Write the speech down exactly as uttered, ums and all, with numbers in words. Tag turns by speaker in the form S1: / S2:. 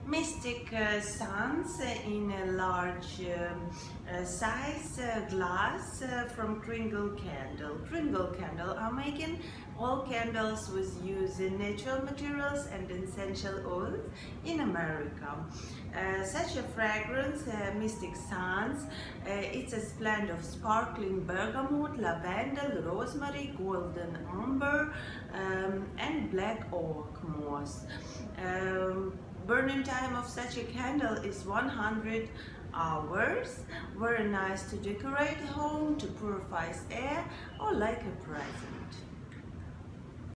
S1: Mystic uh, suns in a large um, uh, size uh, glass uh, from Kringle candle. Kringle candle are making all candles with using natural materials and essential oils in America. Uh, such a fragrance, uh, Mystic Suns, uh, it's a blend of sparkling bergamot, lavender, rosemary, golden amber, um, and black oak moss. Um, Burning time of such a candle is one hundred hours. Very nice to decorate home, to purify air, or like a present.